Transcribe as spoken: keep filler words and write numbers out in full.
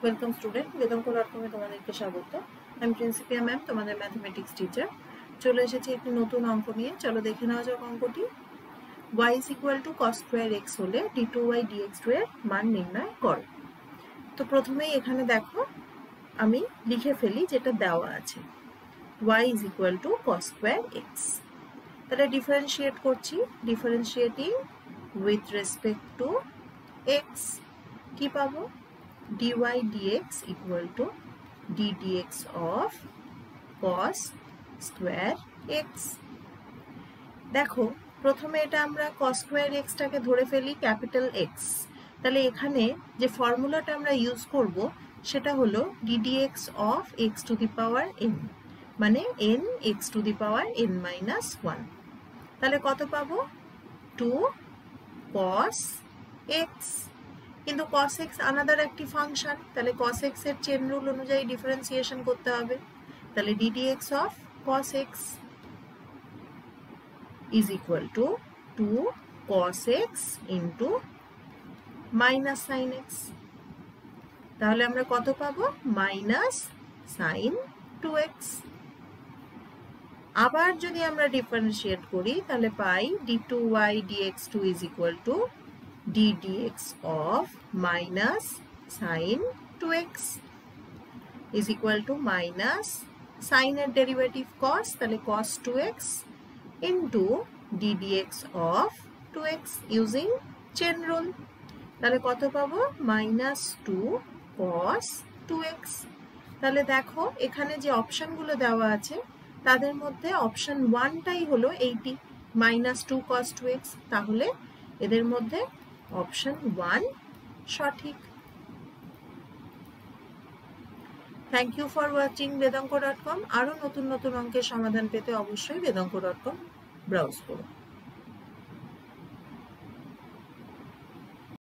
Welcome student, বেদঙ্ক dot কমে তোমাদেরকে স্বাগত। আমি প্রিন্সিপিয়া ম্যাম, তোমাদের ম্যাথমেটিক্স টিচার। চলে এসেছি একটি নতুন অঙ্ক নিয়ে। চলো দেখে নেওয়া যাক অঙ্কটি। y is equal to cos square x হলে ডি টু ওয়াই ডিএক্স এর মান নির্ণয় করো। তো প্রথমেই এখানে দেখো আমি লিখে ফেলি যেটা দেওয়া আছে, y is equal to cos square x। তাহলে ডিফারেন্সিয়েট করছি, differentiating with respect to x কি পাবো, dy dx equal to d dx of cos square x। দেখো প্রথমে এটা আমরা cos square x টাকে ধরে ফেলি ক্যাপিটাল X। তাহলে এখানে যে ফর্মুলাটা আমরা ইউজ করব সেটা হলো d dx of x to the power n, মানে n x to the power n minus one। তাহলে কত পাবো, টু cos x। কিন্তু cos x আলাদা একটি ফাংশন, তাহলে cos x এর চেন রুল অনুযায়ী ডিফারেন্সিয়েশন করতে হবে। তাহলে d dx of cos x is equal to two cos x into minus sin x। তাহলে আমরা কত পাবো, minus sin টু x। আবার যদি আমরা ডিফারেন্সিয়েট করি তাহলে পাই d two y dx two is equal to d dx of minus sin two x is equal to minus sin এর ডেরিভেটিভ cos, তাহলে cos two x into d dx of two x using chain rule। তাহলে কত পাবো, minus two cos two x। তাহলে দেখো এখানে যে অপশনগুলো দেওয়া আছে তাদের মধ্যে অপশন ওয়ানটাই হলো এইটি, minus two cos two x। তাহলে এদের মধ্যে অপশন ওয়ান সঠিক। থ্যাংক ইউ ফর ওয়াচিং বেদঙ্ক ডট কম। আরও নতুন নতুন অঙ্কের সমাধান পেতে অবশ্যই বেদঙ্ক ডট কম ব্রাউজ করুন।